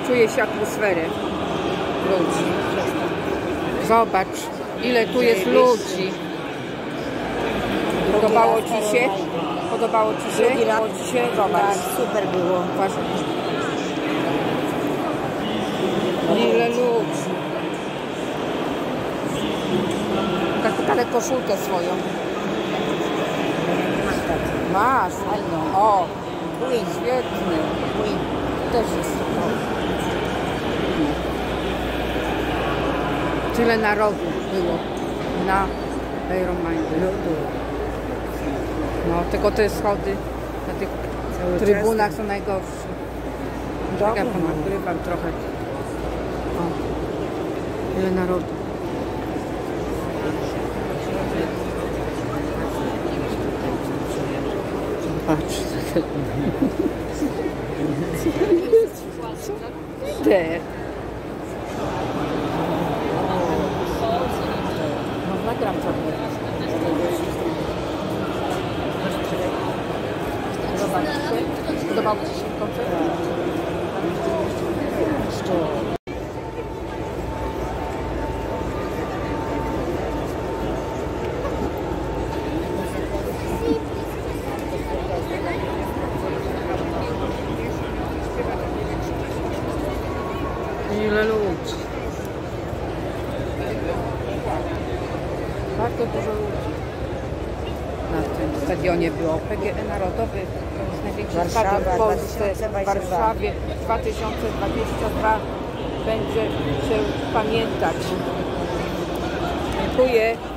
Czuje się atmosferę ludzi. Zobacz, ile tu jest ludzi. Podobało Ci się? Podobało Ci się? Podobało Ci się? Zobacz. Tak, super było. Właśnie. Ile ludzi. Pokażę koszulkę swoją. Masz, fajną. O, świetny. Też jest super. Tyle narodu było na Ironmanie. No, tylko te schody na tych trybunach są najgorsze. Tak, ja nagrywam trochę. O, tyle narodu. Patrz. Te. No, nagram trochę. Podobał Ci się koncert? Ile ludzi. Bardzo dużo ludzi. Na tym stadionie było PGE Narodowy, to jest największy stadion w Polsce, w Warszawie. 2022 będzie się pamiętać. Dziękuję.